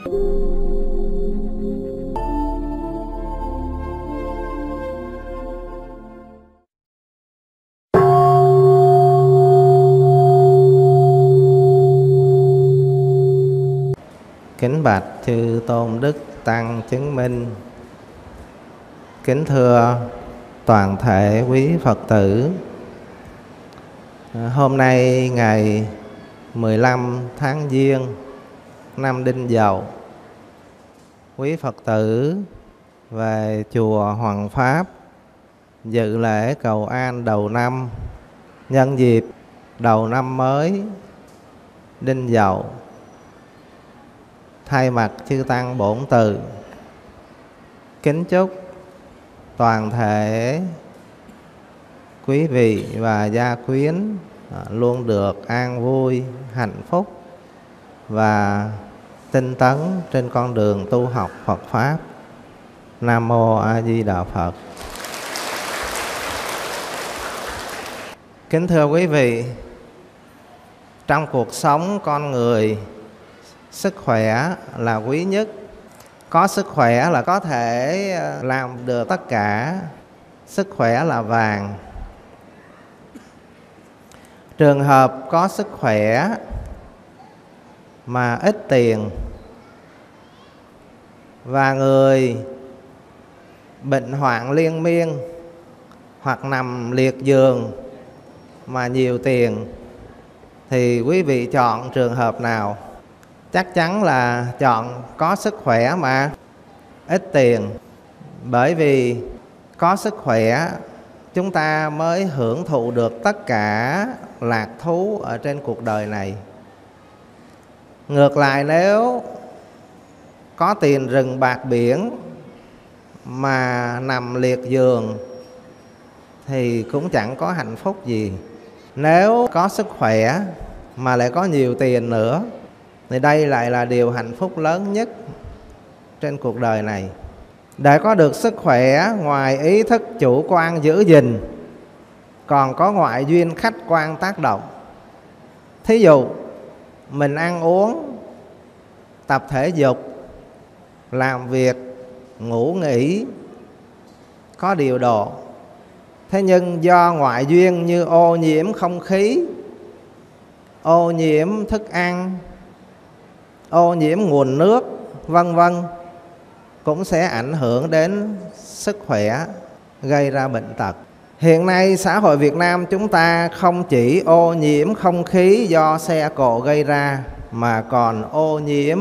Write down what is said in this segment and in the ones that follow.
Kính bạch chư tôn đức tăng chứng minh. Kính thưa toàn thể quý Phật tử, hôm nay ngày 15 tháng Giêng năm Đinh Dậu, quý Phật tử về chùa Hoàng Pháp dự lễ cầu an đầu năm nhân dịp đầu năm mới Đinh Dậu. Thay mặt chư tăng bổn tự kính chúc toàn thể quý vị và gia quyến luôn được an vui, hạnh phúc và tinh tấn trên con đường tu học Phật Pháp. Nam Mô A Di Đà Phật. Kính thưa quý vị, trong cuộc sống con người, sức khỏe là quý nhất. Có sức khỏe là có thể làm được tất cả. Sức khỏe là vàng. Trường hợp có sức khỏe mà ít tiền và người bệnh hoạn liên miên hoặc nằm liệt giường mà nhiều tiền, thì quý vị chọn trường hợp nào? Chắc chắn là chọn có sức khỏe mà ít tiền. Bởi vì có sức khỏe chúng ta mới hưởng thụ được tất cả lạc thú ở trên cuộc đời này. Ngược lại, nếu có tiền rừng bạc biển mà nằm liệt giường thì cũng chẳng có hạnh phúc gì. Nếu có sức khỏe mà lại có nhiều tiền nữa thì đây lại là điều hạnh phúc lớn nhất trên cuộc đời này. Để có được sức khỏe, ngoài ý thức chủ quan giữ gìn, còn có ngoại duyên khách quan tác động. Thí dụ mình ăn uống, tập thể dục, làm việc, ngủ nghỉ có điều độ. Thế nhưng do ngoại duyên như ô nhiễm không khí, ô nhiễm thức ăn, ô nhiễm nguồn nước, vân vân, cũng sẽ ảnh hưởng đến sức khỏe, gây ra bệnh tật. Hiện nay xã hội Việt Nam chúng ta không chỉ ô nhiễm không khí do xe cộ gây ra, mà còn ô nhiễm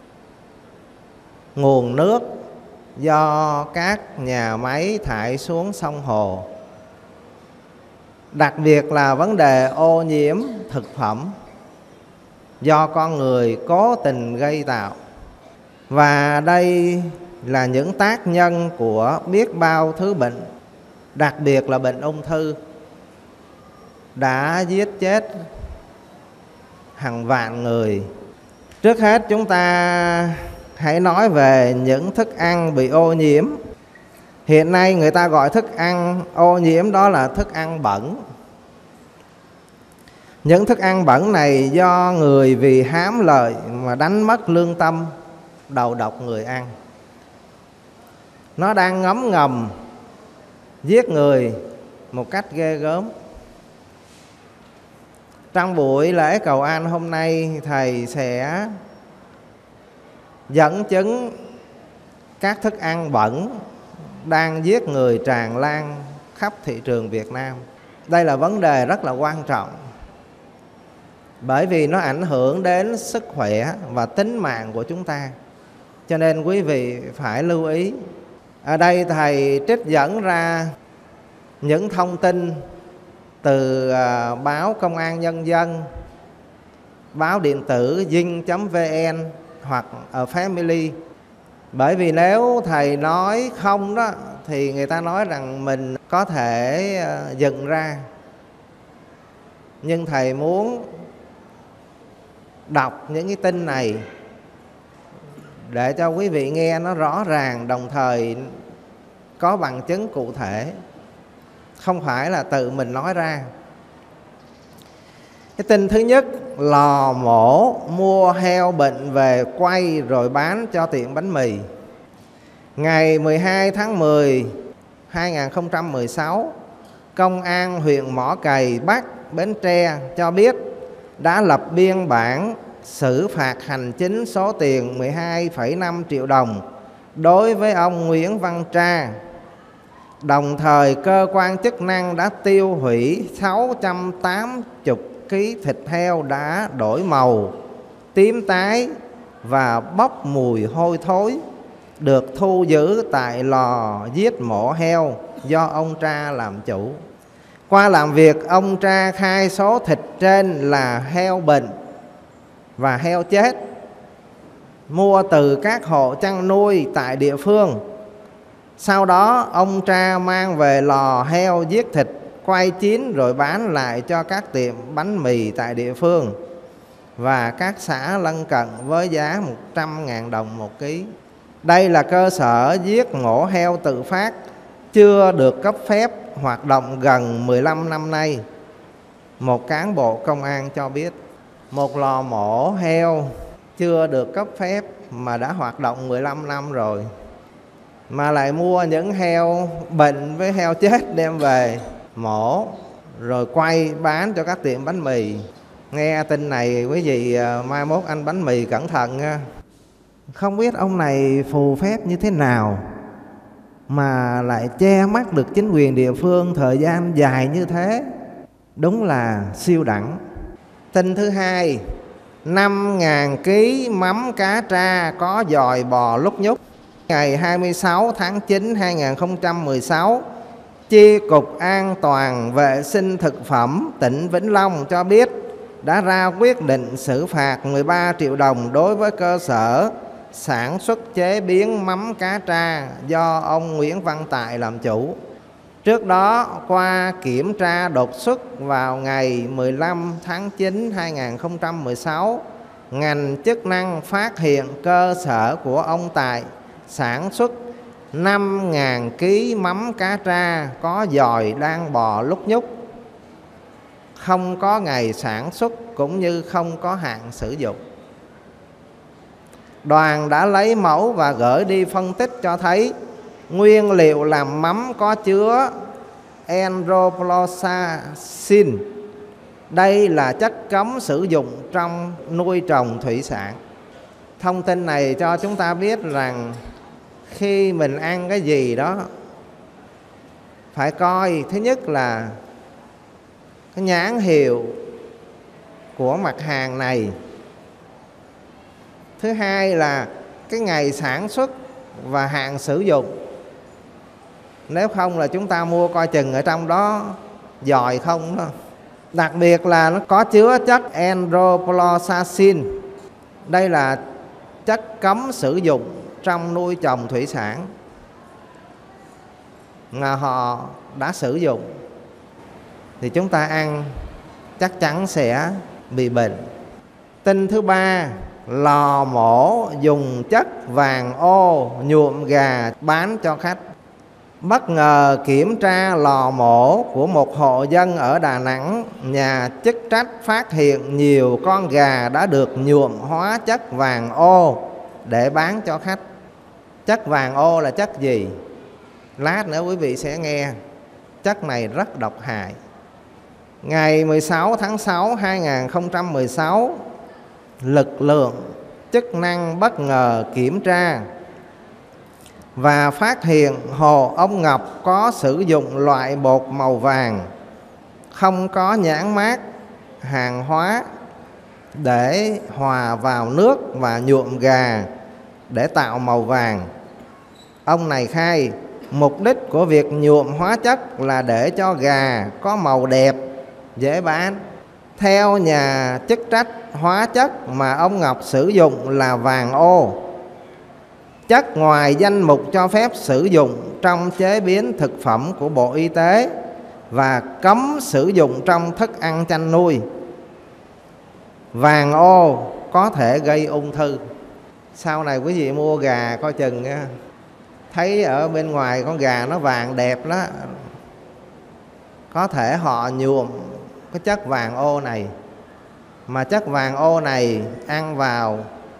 nguồn nước do các nhà máy thải xuống sông hồ. Đặc biệt là vấn đề ô nhiễm thực phẩm do con người cố tình gây tạo. Và đây là những tác nhân của biết bao thứ bệnh, đặc biệt là bệnh ung thư đã giết chết hàng vạn người. Trước hết chúng ta hãy nói về những thức ăn bị ô nhiễm. Hiện nay người ta gọi thức ăn ô nhiễm đó là thức ăn bẩn. Những thức ăn bẩn này do người vì hám lợi mà đánh mất lương tâm, đầu độc người ăn. Nó đang ngấm ngầm giết người một cách ghê gớm. Trong buổi lễ cầu an hôm nay, thầy sẽ dẫn chứng các thức ăn bẩn đang giết người tràn lan khắp thị trường Việt Nam. Đây là vấn đề rất là quan trọng, bởi vì nó ảnh hưởng đến sức khỏe và tính mạng của chúng ta. Cho nên quý vị phải lưu ý. Ở đây thầy trích dẫn ra những thông tin từ báo Công an Nhân dân, báo điện tử dinh.vn hoặc ở Family. Bởi vì nếu thầy nói không đó thì người ta nói rằng mình có thể dựng ra. Nhưng thầy muốn đọc những cái tin này để cho quý vị nghe nó rõ ràng, đồng thời có bằng chứng cụ thể, không phải là tự mình nói ra. Cái tin thứ nhất lò mổ mua heo bệnh về quay rồi bán cho tiệm bánh mì. Ngày 12 tháng 10 2016, Công an huyện Mỏ Cày Bắc, Bến Tre cho biết đã lập biên bản xử phạt hành chính số tiền 12,5 triệu đồng đối với ông Nguyễn Văn Tra. Đồng thời cơ quan chức năng đã tiêu hủy 680 kg thịt heo đã đổi màu, tím tái và bốc mùi hôi thối, được thu giữ tại lò giết mổ heo do ông Tra làm chủ. Qua làm việc, ông Tra khai số thịt trên là heo bệnh và heo chết, mua từ các hộ chăn nuôi tại địa phương. Sau đó ông Tra mang về lò heo giết thịt, quay chín rồi bán lại cho các tiệm bánh mì tại địa phương và các xã lân cận với giá 100.000 đồng một ký. Đây là cơ sở giết mổ heo tự phát chưa được cấp phép hoạt động gần 15 năm nay. Một cán bộ công an cho biết một lò mổ heo chưa được cấp phép mà đã hoạt động 15 năm rồi, mà lại mua những heo bệnh với heo chết đem về mổ rồi quay bán cho các tiệm bánh mì. Nghe tin này quý vị mai mốt ăn bánh mì cẩn thận nha. Không biết ông này phù phép như thế nào mà lại che mắt được chính quyền địa phương thời gian dài như thế. Đúng là siêu đẳng. Tin thứ hai, 5.000 kg mắm cá tra có giòi bò lúc nhúc. Ngày 26 tháng 9 2016, Chi cục An toàn vệ sinh thực phẩm tỉnh Vĩnh Long cho biết đã ra quyết định xử phạt 13 triệu đồng đối với cơ sở sản xuất chế biến mắm cá tra do ông Nguyễn Văn Tại làm chủ. Trước đó, qua kiểm tra đột xuất vào ngày 15 tháng 9 2016, ngành chức năng phát hiện cơ sở của ông Tại sản xuất 5.000 kg mắm cá tra có giòi đang bò lúc nhúc, không có ngày sản xuất cũng như không có hạn sử dụng. Đoàn đã lấy mẫu và gửi đi phân tích cho thấy nguyên liệu làm mắm có chứa endoproxacin. Đây là chất cấm sử dụng trong nuôi trồng thủy sản. Thông tin này cho chúng ta biết rằng khi mình ăn cái gì đó phải coi, thứ nhất là cái nhãn hiệu của mặt hàng này, thứ hai là cái ngày sản xuất và hạn sử dụng. Nếu không là chúng ta mua coi chừng ở trong đó giòi không đó. Đặc biệt là nó có chứa chất endoproxacin. Đây là chất cấm sử dụng trong nuôi trồng thủy sản mà họ đã sử dụng thì chúng ta ăn chắc chắn sẽ bị bệnh. Tin thứ ba, lò mổ dùng chất vàng ô nhuộm gà bán cho khách. Bất ngờ kiểm tra lò mổ của một hộ dân ở Đà Nẵng, nhà chức trách phát hiện nhiều con gà đã được nhuộm hóa chất vàng ô để bán cho khách. Chất vàng ô là chất gì? Lát nữa quý vị sẽ nghe. Chất này rất độc hại. Ngày 16 tháng 6 2016, lực lượng chức năng bất ngờ kiểm tra và phát hiện hồ ông Ngọc có sử dụng loại bột màu vàng không có nhãn mác hàng hóa để hòa vào nước và nhuộm gà để tạo màu vàng. Ông này khai mục đích của việc nhuộm hóa chất là để cho gà có màu đẹp, dễ bán. Theo nhà chức trách, hóa chất mà ông Ngọc sử dụng là vàng ô, chất ngoài danh mục cho phép sử dụng trong chế biến thực phẩm của Bộ Y tế và cấm sử dụng trong thức ăn chăn nuôi. Vàng ô có thể gây ung thư. Sau này quý vị mua gà coi chừng nha. Thấy ở bên ngoài con gà nó vàng đẹp đó, có thể họ nhuộm cái chất vàng ô này Mà chất vàng ô này ăn vào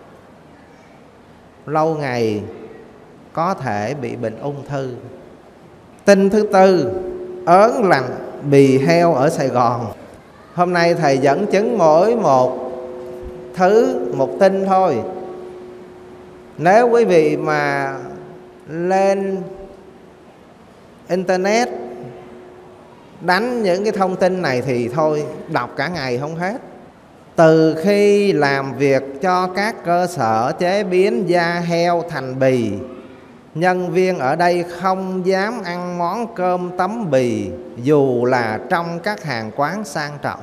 lâu ngày có thể bị bệnh ung thư. Tin thứ tư, ớn lạnh bì heo ở Sài Gòn. Hôm nay thầy dẫn chứng mỗi một thứ một tin thôi. Nếu quý vị mà lên internet đánh những cái thông tin này thì thôi, đọc cả ngày không hết. Từ khi làm việc cho các cơ sở chế biến da heo thành bì, nhân viên ở đây không dám ăn món cơm tấm bì dù là trong các hàng quán sang trọng.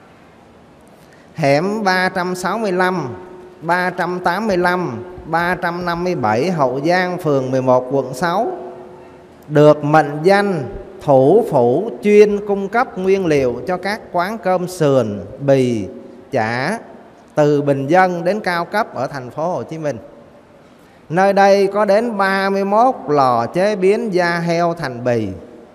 Hẻm 365, 385, 357 Hậu Giang, phường 11, quận 6 được mệnh danh thủ phủ chuyên cung cấp nguyên liệu cho các quán cơm sườn, bì, chả từ bình dân đến cao cấp ở thành phố Hồ Chí Minh. Nơi đây có đến 31 lò chế biến da heo thành bì.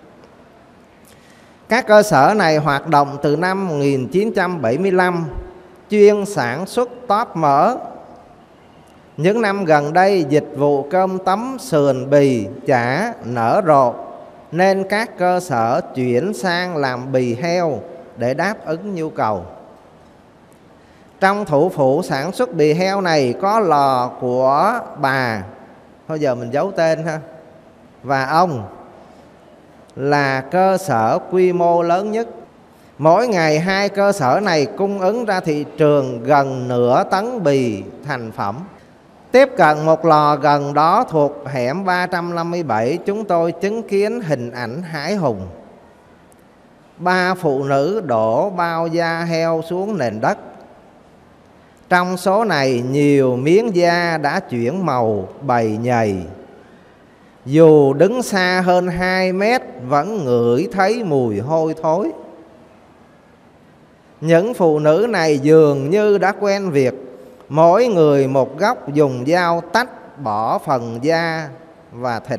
Các cơ sở này hoạt động từ năm 1975, chuyên sản xuất tóp mỡ. Những năm gần đây, dịch vụ cơm tấm, sườn, bì, chả nở rộ, nên các cơ sở chuyển sang làm bì heo để đáp ứng nhu cầu. Trong thủ phủ sản xuất bì heo này có lò của bà, thôi giờ mình giấu tên ha, và ông là cơ sở quy mô lớn nhất. Mỗi ngày hai cơ sở này cung ứng ra thị trường gần nửa tấn bì thành phẩm. Tiếp cận một lò gần đó thuộc hẻm 357, chúng tôi chứng kiến hình ảnh hãi hùng. 3 phụ nữ đổ bao da heo xuống nền đất. Trong số này nhiều miếng da đã chuyển màu bầy nhầy. Dù đứng xa hơn 2 mét vẫn ngửi thấy mùi hôi thối. Những phụ nữ này dường như đã quen việc mỗi người một góc dùng dao tách bỏ phần da và thịt.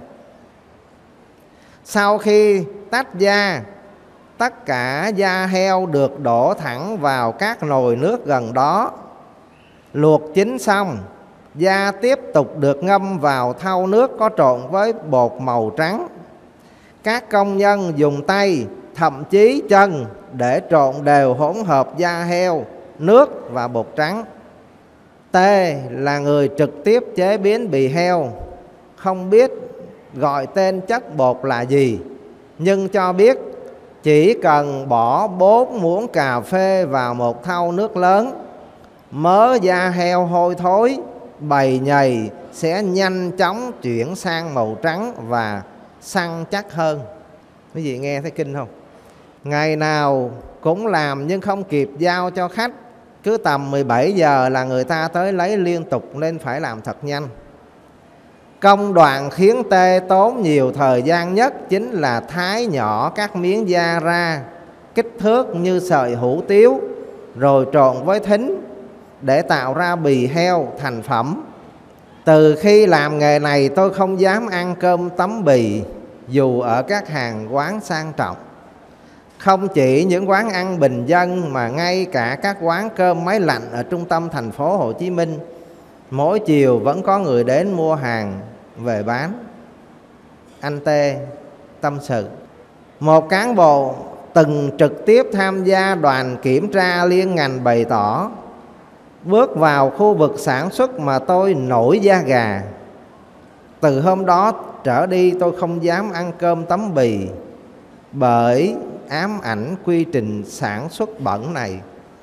Sau khi tách da, tất cả da heo được đổ thẳng vào các nồi nước gần đó. Luộc chín xong, da tiếp tục được ngâm vào thau nước có trộn với bột màu trắng. Các công nhân dùng tay, thậm chí chân để trộn đều hỗn hợp da heo, nước và bột trắng. T là người trực tiếp chế biến bì heo, không biết gọi tên chất bột là gì, nhưng cho biết chỉ cần bỏ 4 muỗng cà phê vào một thau nước lớn, mớ da heo hôi thối, bầy nhầy sẽ nhanh chóng chuyển sang màu trắng và săn chắc hơn. Quý vị nghe thấy kinh không? Ngày nào cũng làm nhưng không kịp giao cho khách. Cứ tầm 17 giờ là người ta tới lấy liên tục nên phải làm thật nhanh. Công đoạn khiến T tốn nhiều thời gian nhất chính là thái nhỏ các miếng da ra kích thước như sợi hủ tiếu, rồi trộn với thính để tạo ra bì heo thành phẩm. Từ khi làm nghề này tôi không dám ăn cơm tấm bì dù ở các hàng quán sang trọng. Không chỉ những quán ăn bình dân mà ngay cả các quán cơm máy lạnh ở trung tâm thành phố Hồ Chí Minh, mỗi chiều vẫn có người đến mua hàng về bán. Anh T tâm sự, một cán bộ từng trực tiếp tham gia đoàn kiểm tra liên ngành bày tỏ: bước vào khu vực sản xuất mà tôi nổi da gà. Từ hôm đó trở đi tôi không dám ăn cơm tấm bì bởi ám ảnh quy trình sản xuất bẩn này.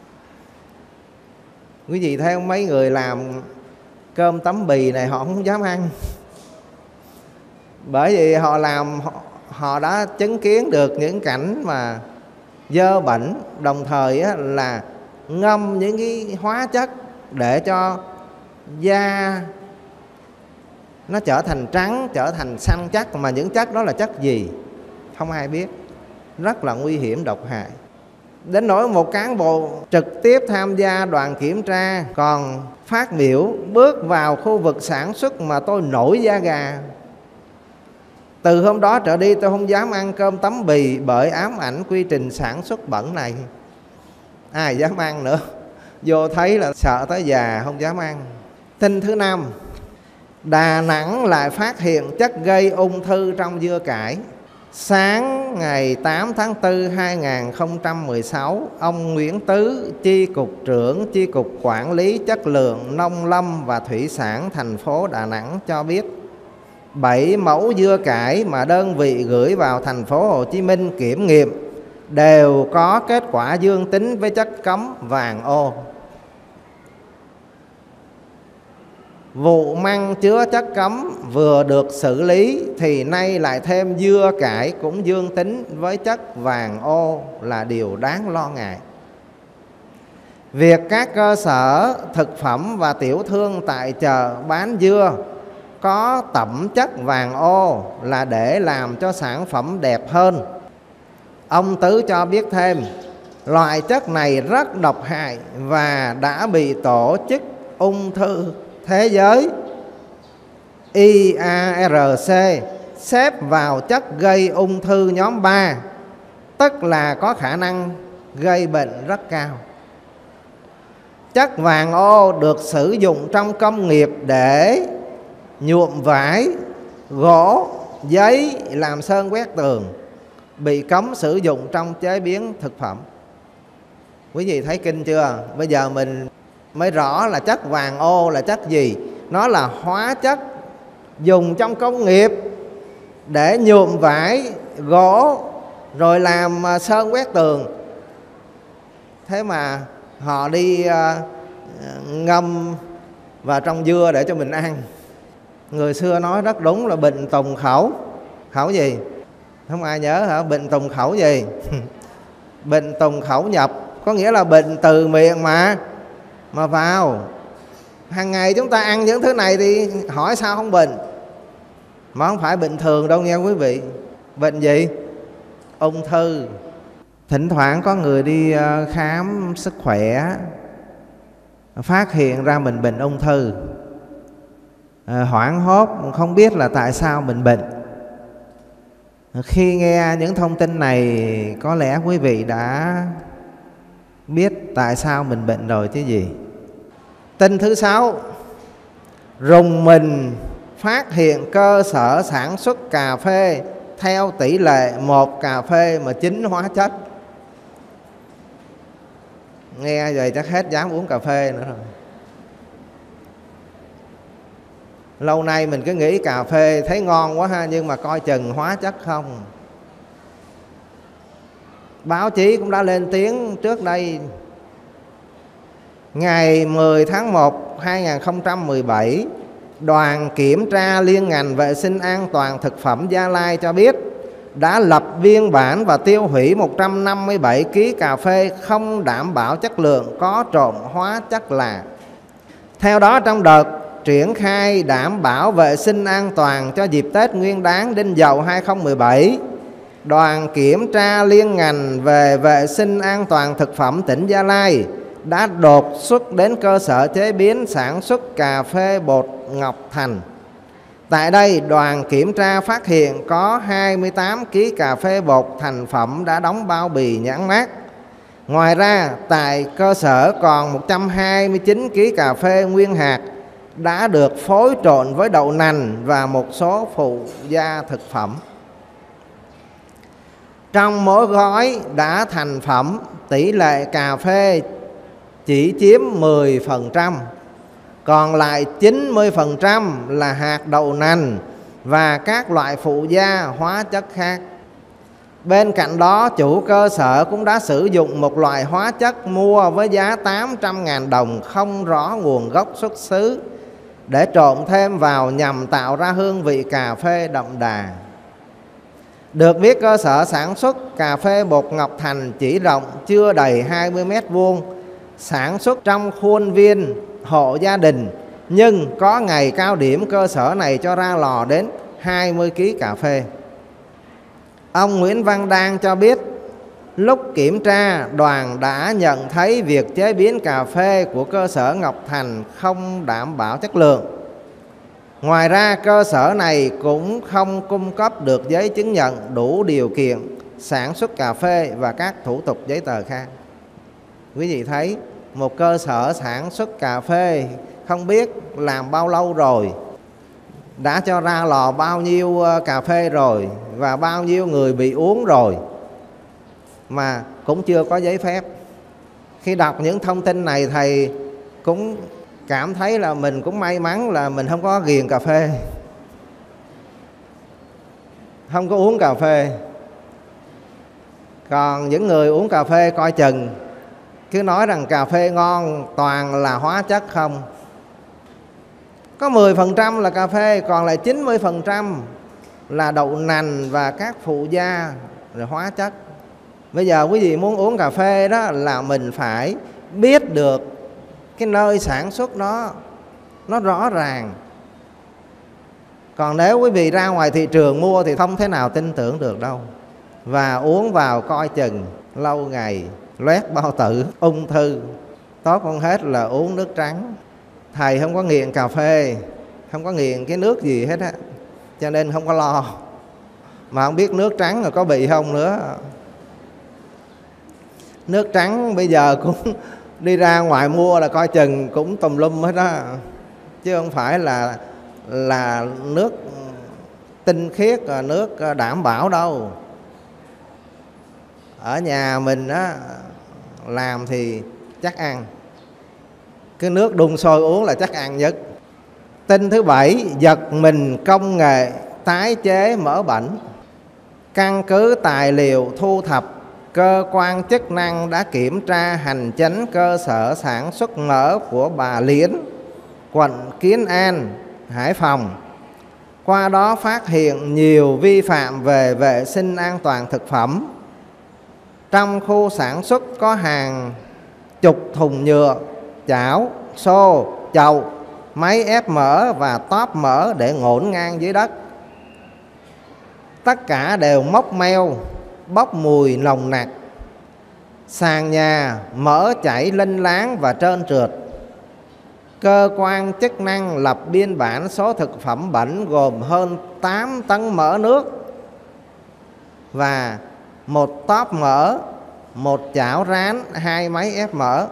Quý vị thấy không, mấy người làm cơm tấm bì này họ không dám ăn, bởi vì họ làm họ đã chứng kiến được những cảnh mà dơ bẩn, đồng thời là ngâm những cái hóa chất để cho da nó trở thành trắng, trở thành săn chắc. Mà những chất đó là chất gì không ai biết, rất là nguy hiểm, độc hại. Đến nỗi một cán bộ trực tiếp tham gia đoàn kiểm tra còn phát biểu: bước vào khu vực sản xuất mà tôi nổi da gà. Từ hôm đó trở đi tôi không dám ăn cơm tấm bì bởi ám ảnh quy trình sản xuất bẩn này. Ai dám ăn nữa. Vô thấy là sợ tới già không dám ăn. Tin thứ 5, Đà Nẵng lại phát hiện chất gây ung thư trong dưa cải. Sáng ngày 8 tháng 4 2016, ông Nguyễn Tứ, Chi cục trưởng Chi cục Quản lý Chất lượng Nông lâm và Thủy sản thành phố Đà Nẵng cho biết 7 mẫu dưa cải mà đơn vị gửi vào thành phố Hồ Chí Minh kiểm nghiệm đều có kết quả dương tính với chất cấm vàng ô. Vụ măng chứa chất cấm vừa được xử lý thì nay lại thêm dưa cải cũng dương tính với chất vàng ô là điều đáng lo ngại. Việc các cơ sở thực phẩm và tiểu thương tại chợ bán dưa có tẩm chất vàng ô là để làm cho sản phẩm đẹp hơn. Ông Tứ cho biết thêm, loại chất này rất độc hại và đã bị Tổ chức Ung thư Thế giới IARC xếp vào chất gây ung thư nhóm 3, tức là có khả năng gây bệnh rất cao. Chất vàng ô được sử dụng trong công nghiệp để nhuộm vải, gỗ, giấy, làm sơn quét tường, bị cấm sử dụng trong chế biến thực phẩm. Quý vị thấy kinh chưa? Bây giờ mình mới rõ là chất vàng ô là chất gì. Nó là hóa chất dùng trong công nghiệp để nhuộm vải, gỗ, rồi làm sơn quét tường. Thế mà họ đi ngâm vào trong dưa để cho mình ăn. Người xưa nói rất đúng là bệnh tùng khẩu. Khẩu gì? Không ai nhớ hả? Bệnh tùng khẩu gì? Bệnh tùng khẩu nhập, có nghĩa là bệnh từ miệng mà vào. Hàng ngày chúng ta ăn những thứ này thì hỏi sao không bệnh. Mà không phải bệnh thường đâu nghe quý vị. Bệnh gì? Ung thư. Thỉnh thoảng có người đi khám sức khỏe, phát hiện ra mình bệnh ung thư, hoảng hốt không biết là tại sao mình bệnh. Khi nghe những thông tin này, có lẽ quý vị đã biết tại sao mình bệnh rồi chứ gì. Tin thứ 6, rùng mình phát hiện cơ sở sản xuất cà phê theo tỷ lệ 1 cà phê mà 9 hóa chất. Nghe rồi chắc hết dám uống cà phê nữa rồi. Lâu nay mình cứ nghĩ cà phê thấy ngon quá ha, nhưng mà coi chừng hóa chất không. Báo chí cũng đã lên tiếng trước đây. Ngày 10 tháng 1 2017, Đoàn Kiểm tra Liên ngành Vệ sinh An toàn Thực phẩm Gia Lai cho biết đã lập biên bản và tiêu hủy 157 kg cà phê không đảm bảo chất lượng, có trộn hóa chất lạ. Theo đó, trong đợt triển khai đảm bảo vệ sinh an toàn cho dịp Tết Nguyên đán Đinh Dậu 2017, Đoàn Kiểm tra Liên ngành về vệ sinh an toàn thực phẩm tỉnh Gia Lai đã đột xuất đến cơ sở chế biến sản xuất cà phê bột Ngọc Thành. Tại đây, đoàn kiểm tra phát hiện có 28 kg cà phê bột thành phẩm đã đóng bao bì nhãn mác. Ngoài ra, tại cơ sở còn 129 kg cà phê nguyên hạt đã được phối trộn với đậu nành và một số phụ gia thực phẩm. Trong mỗi gói đã thành phẩm, tỷ lệ cà phê chỉ chiếm 10%, còn lại 90% là hạt đậu nành và các loại phụ gia hóa chất khác. Bên cạnh đó, chủ cơ sở cũng đã sử dụng một loại hóa chất mua với giá 800.000 đồng không rõ nguồn gốc xuất xứ để trộn thêm vào nhằm tạo ra hương vị cà phê đậm đà. Được biết, cơ sở sản xuất cà phê bột Ngọc Thành chỉ rộng chưa đầy 20 m², sản xuất trong khuôn viên hộ gia đình, nhưng có ngày cao điểm cơ sở này cho ra lò đến 20 kg cà phê. Ông Nguyễn Văn Đan cho biết, lúc kiểm tra, đoàn đã nhận thấy việc chế biến cà phê của cơ sở Ngọc Thành không đảm bảo chất lượng. Ngoài ra, cơ sở này cũng không cung cấp được giấy chứng nhận đủ điều kiện sản xuất cà phê và các thủ tục giấy tờ khác. Quý vị thấy một cơ sở sản xuất cà phê không biết làm bao lâu rồi, đã cho ra lò bao nhiêu cà phê rồi và bao nhiêu người bị uống rồi mà cũng chưa có giấy phép. Khi đọc những thông tin này, thầy cũng cảm thấy là mình cũng may mắn là mình không có ghiền cà phê, không có uống cà phê. Còn những người uống cà phê coi chừng, cứ nói rằng cà phê ngon toàn là hóa chất không. Có 10% là cà phê, còn lại 90% là đậu nành và các phụ gia rồi hóa chất. Bây giờ quý vị muốn uống cà phê đó là mình phải biết được cái nơi sản xuất nó rõ ràng. Còn nếu quý vị ra ngoài thị trường mua thì không thể nào tin tưởng được đâu. Và uống vào coi chừng, lâu ngày loét bao tử, ung thư. Tốt hơn hết là uống nước trắng. Thầy không có nghiện cà phê, không có nghiện cái nước gì hết á, cho nên không có lo. Mà không biết nước trắng rồi có bị không nữa. Nước trắng bây giờ cũng đi ra ngoài mua là coi chừng cũng tùm lum hết đó, chứ không phải là nước tinh khiết, nước đảm bảo đâu. Ở nhà mình á làm thì chắc ăn, cái nước đun sôi uống là chắc ăn nhất. Tin thứ 7, giật mình công nghệ tái chế mỡ bẩn. Căn cứ tài liệu thu thập, cơ quan chức năng đã kiểm tra hành chánh cơ sở sản xuất mỡ của Bà Liễn, quận Kiến An, Hải Phòng. Qua đó phát hiện nhiều vi phạm về vệ sinh an toàn thực phẩm. Trong khu sản xuất có hàng chục thùng nhựa, chảo, xô, chậu, máy ép mỡ và tóp mỡ để ngổn ngang dưới đất. Tất cả đều mốc meo, bốc mùi nồng nặc. Sàn nhà mỡ chảy lênh láng và trơn trượt. Cơ quan chức năng lập biên bản số thực phẩm bẩn gồm hơn 8 tấn mỡ nước và 1 tóp mỡ, 1 chảo rán, 2 máy ép mỡ.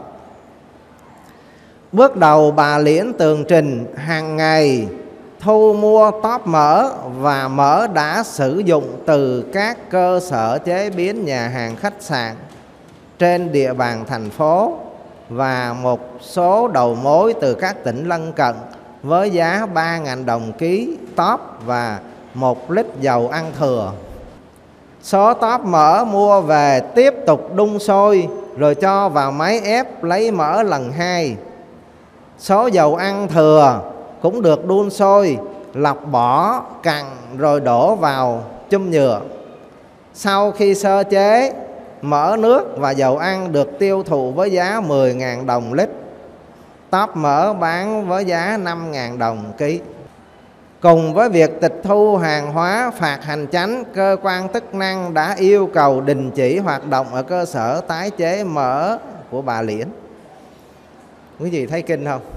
Bước đầu bà Liễn tường trình hàng ngày thu mua tóp mỡ và mỡ đã sử dụng từ các cơ sở chế biến, nhà hàng, khách sạn trên địa bàn thành phố và một số đầu mối từ các tỉnh lân cận với giá 3.000 đồng ký tóp và 1 lít dầu ăn thừa. Số tóp mỡ mua về tiếp tục đun sôi rồi cho vào máy ép lấy mỡ lần 2. Số dầu ăn thừa cũng được đun sôi, lọc bỏ, cặn rồi đổ vào chum nhựa. Sau khi sơ chế, mỡ nước và dầu ăn được tiêu thụ với giá 10.000 đồng lít. Tóp mỡ bán với giá 5.000 đồng ký. Cùng với việc tịch thu hàng hóa, phạt hành chánh, cơ quan chức năng đã yêu cầu đình chỉ hoạt động ở cơ sở tái chế mỡ của Bà Liễn. Quý vị thấy kinh không?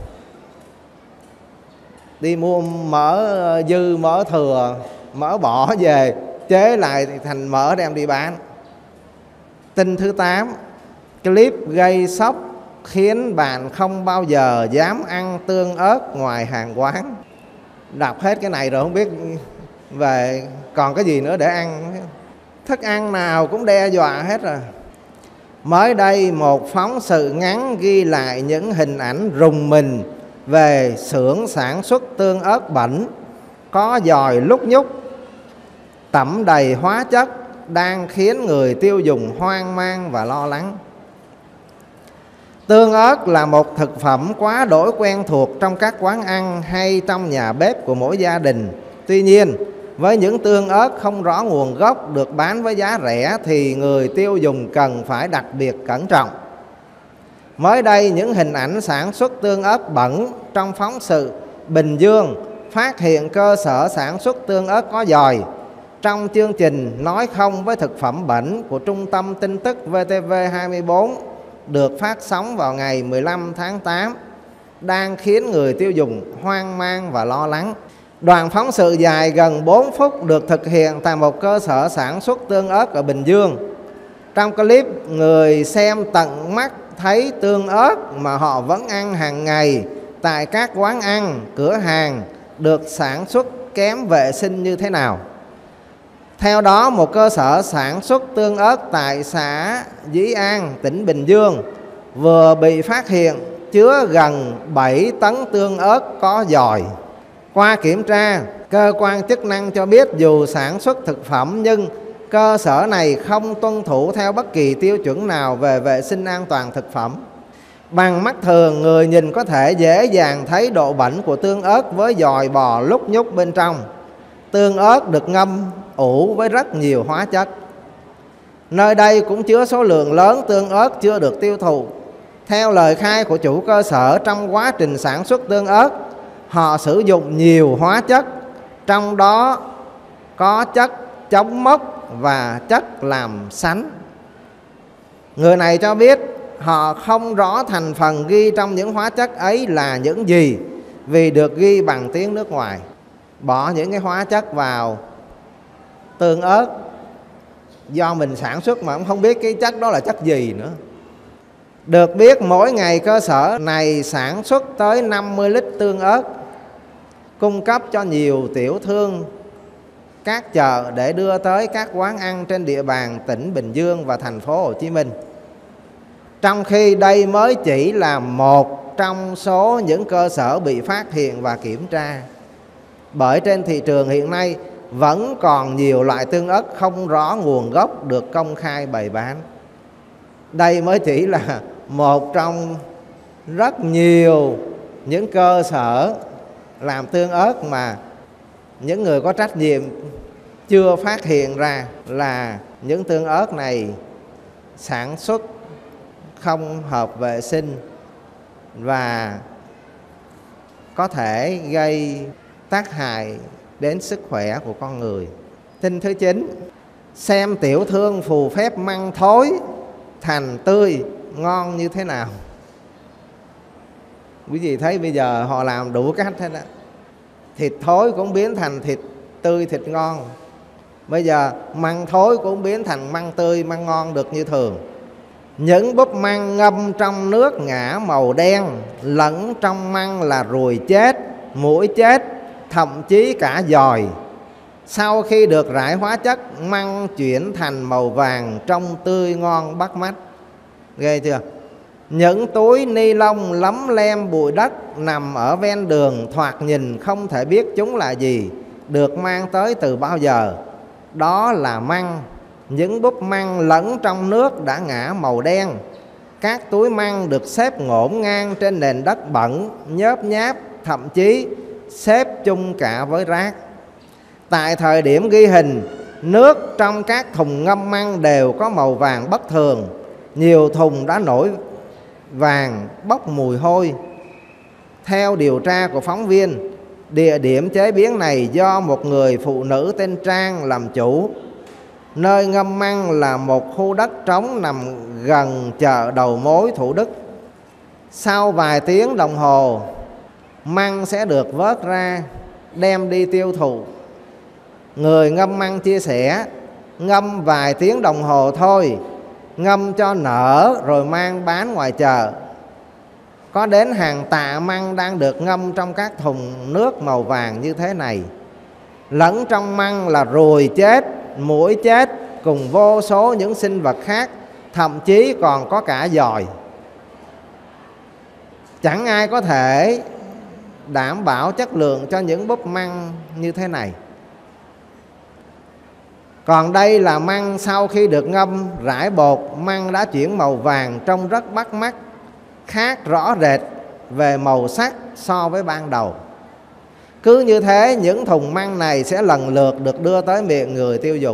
Đi mua mỡ dư, mỡ thừa, mỡ bỏ về chế lại thành mỡ đem đi bán. Tin thứ 8, clip gây sốc khiến bạn không bao giờ dám ăn tương ớt ngoài hàng quán. Đọc hết cái này rồi không biết về còn cái gì nữa để ăn. Thức ăn nào cũng đe dọa hết rồi. Mới đây một phóng sự ngắn ghi lại những hình ảnh rùng mình về xưởng sản xuất tương ớt bẩn có dòi lúc nhúc, tẩm đầy hóa chất đang khiến người tiêu dùng hoang mang và lo lắng. Tương ớt là một thực phẩm quá đỗi quen thuộc trong các quán ăn hay trong nhà bếp của mỗi gia đình. Tuy nhiên, với những tương ớt không rõ nguồn gốc được bán với giá rẻ thì người tiêu dùng cần phải đặc biệt cẩn trọng. Mới đây, những hình ảnh sản xuất tương ớt bẩn trong phóng sự Bình Dương phát hiện cơ sở sản xuất tương ớt có dòi. Trong chương trình Nói không với thực phẩm bẩn của Trung tâm Tin tức VTV24 được phát sóng vào ngày 15 tháng 8 đang khiến người tiêu dùng hoang mang và lo lắng. Đoạn phóng sự dài gần 4 phút được thực hiện tại một cơ sở sản xuất tương ớt ở Bình Dương. Trong clip, người xem tận mắt thấy tương ớt mà họ vẫn ăn hàng ngày tại các quán ăn, cửa hàng được sản xuất kém vệ sinh như thế nào. Theo đó, một cơ sở sản xuất tương ớt tại xã Dĩ An, tỉnh Bình Dương vừa bị phát hiện chứa gần 7 tấn tương ớt có giòi. Qua kiểm tra, cơ quan chức năng cho biết dù sản xuất thực phẩm nhưng cơ sở này không tuân thủ theo bất kỳ tiêu chuẩn nào về vệ sinh an toàn thực phẩm. Bằng mắt thường, người nhìn có thể dễ dàng thấy độ bẩn của tương ớt với giòi bò lúc nhúc bên trong. Tương ớt được ngâm ủ với rất nhiều hóa chất. Nơi đây cũng chứa số lượng lớn tương ớt chưa được tiêu thụ. Theo lời khai của chủ cơ sở, trong quá trình sản xuất tương ớt, họ sử dụng nhiều hóa chất, trong đó có chất chống mốc và chất làm sánh. Người này cho biết họ không rõ thành phần ghi trong những hóa chất ấy là những gì vì được ghi bằng tiếng nước ngoài. Bỏ những cái hóa chất vào tương ớt do mình sản xuất mà cũng không biết cái chất đó là chất gì nữa. Được biết mỗi ngày cơ sở này sản xuất tới 50 lít tương ớt, cung cấp cho nhiều tiểu thương các chợ để đưa tới các quán ăn trên địa bàn tỉnh Bình Dương và thành phố Hồ Chí Minh. Trong khi đây mới chỉ là một trong số những cơ sở bị phát hiện và kiểm tra. Bởi trên thị trường hiện nay vẫn còn nhiều loại tương ớt không rõ nguồn gốc được công khai bày bán. Đây mới chỉ là một trong rất nhiều những cơ sở làm tương ớt mà những người có trách nhiệm chưa phát hiện ra là những tương ớt này sản xuất không hợp vệ sinh và có thể gây tác hại đến sức khỏe của con người. Tin thứ 9, xem tiểu thương phù phép măng thối thành tươi ngon như thế nào. Quý vị thấy bây giờ họ làm đủ cách hết đó. Thịt thối cũng biến thành thịt tươi, thịt ngon. Bây giờ măng thối cũng biến thành măng tươi, măng ngon được như thường. Những búp măng ngâm trong nước ngả màu đen, lẫn trong măng là ruồi chết, muỗi chết, thậm chí cả giòi. Sau khi được rải hóa chất, măng chuyển thành màu vàng, trông tươi ngon bắt mắt. Ghê chưa? Những túi ni lông lấm lem bụi đất nằm ở ven đường, thoạt nhìn không thể biết chúng là gì, được mang tới từ bao giờ. Đó là măng. Những búp măng lẫn trong nước đã ngả màu đen. Các túi măng được xếp ngổn ngang trên nền đất bẩn, nhớp nháp, thậm chí xếp chung cả với rác. Tại thời điểm ghi hình, nước trong các thùng ngâm măng đều có màu vàng bất thường. Nhiều thùng đã nổi vàng, bốc mùi hôi. Theo điều tra của phóng viên, địa điểm chế biến này do một người phụ nữ tên Trang làm chủ. Nơi ngâm măng là một khu đất trống nằm gần chợ đầu mối Thủ Đức. Sau vài tiếng đồng hồ, măng sẽ được vớt ra, đem đi tiêu thụ. Người ngâm măng chia sẻ, ngâm vài tiếng đồng hồ thôi, ngâm cho nở rồi mang bán ngoài chợ. Có đến hàng tạ măng đang được ngâm trong các thùng nước màu vàng như thế này. Lẫn trong măng là ruồi chết, muỗi chết cùng vô số những sinh vật khác, thậm chí còn có cả giòi. Chẳng ai có thể đảm bảo chất lượng cho những búp măng như thế này. Còn đây là măng sau khi được ngâm rải bột, măng đã chuyển màu vàng, trông rất bắt mắt, khác rõ rệt về màu sắc so với ban đầu. Cứ như thế, những thùng măng này sẽ lần lượt được đưa tới miệng người tiêu dùng.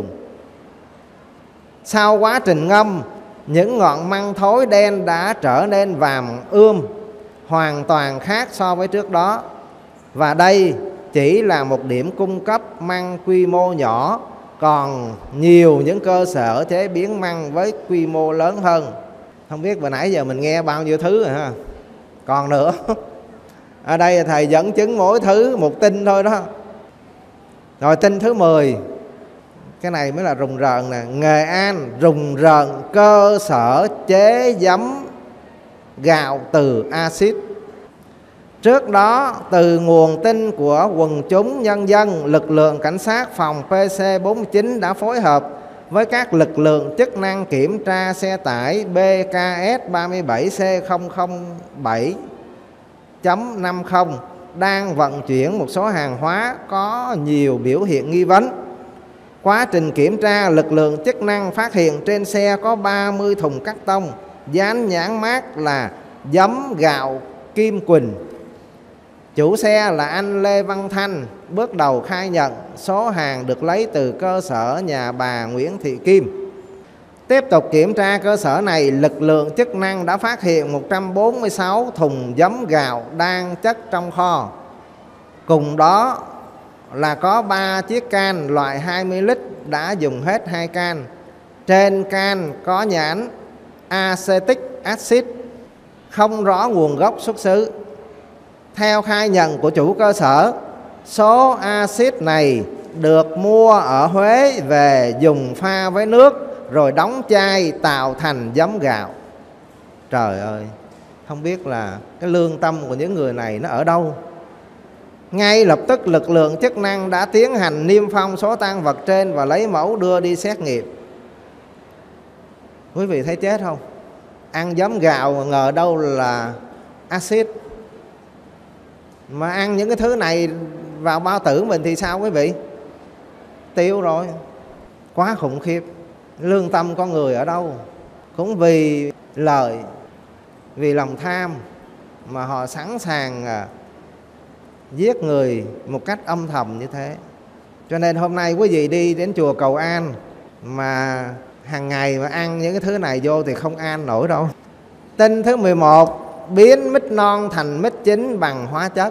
Sau quá trình ngâm, những ngọn măng thối đen đã trở nên vàng ươm, hoàn toàn khác so với trước đó. Và đây chỉ là một điểm cung cấp măng quy mô nhỏ, còn nhiều những cơ sở chế biến măng với quy mô lớn hơn. Không biết vừa nãy giờ mình nghe bao nhiêu thứ rồi ha. Còn nữa. Ở đây thầy dẫn chứng mỗi thứ một tin thôi đó. Rồi tin thứ 10. Cái này mới là rùng rợn nè. Nghệ An rùng rợn cơ sở chế giấm gạo từ axit. Trước đó, từ nguồn tin của quần chúng nhân dân, lực lượng cảnh sát phòng PC49 đã phối hợp với các lực lượng chức năng kiểm tra xe tải BKS 37C007.50 đang vận chuyển một số hàng hóa có nhiều biểu hiện nghi vấn. Quá trình kiểm tra, lực lượng chức năng phát hiện trên xe có 30 thùng cắt tông dán nhãn mác là giấm gạo Kim Quỳnh. Chủ xe là anh Lê Văn Thanh bước đầu khai nhận số hàng được lấy từ cơ sở nhà bà Nguyễn Thị Kim. Tiếp tục kiểm tra cơ sở này, lực lượng chức năng đã phát hiện 146 thùng giấm gạo đang chất trong kho. Cùng đó là có 3 chiếc can loại 20 lít đã dùng hết 2 can. Trên can có nhãn acetic acid, không rõ nguồn gốc xuất xứ. Theo khai nhận của chủ cơ sở, số axit này được mua ở Huế về dùng pha với nước rồi đóng chai tạo thành giấm gạo. Trời ơi, không biết là cái lương tâm của những người này nó ở đâu. Ngay lập tức lực lượng chức năng đã tiến hành niêm phong số tang vật trên và lấy mẫu đưa đi xét nghiệm. Quý vị thấy chết không? Ăn giấm gạo mà ngờ đâu là axit. Mà ăn những cái thứ này vào bao tử mình thì sao quý vị? Tiêu rồi. Quá khủng khiếp. Lương tâm con người ở đâu? Cũng vì lợi, vì lòng tham mà họ sẵn sàng giết người một cách âm thầm như thế. Cho nên hôm nay quý vị đi đến chùa Cầu An mà hàng ngày mà ăn những cái thứ này vô thì không an nổi đâu. Tin thứ 11, biến mít non thành mít chín bằng hóa chất.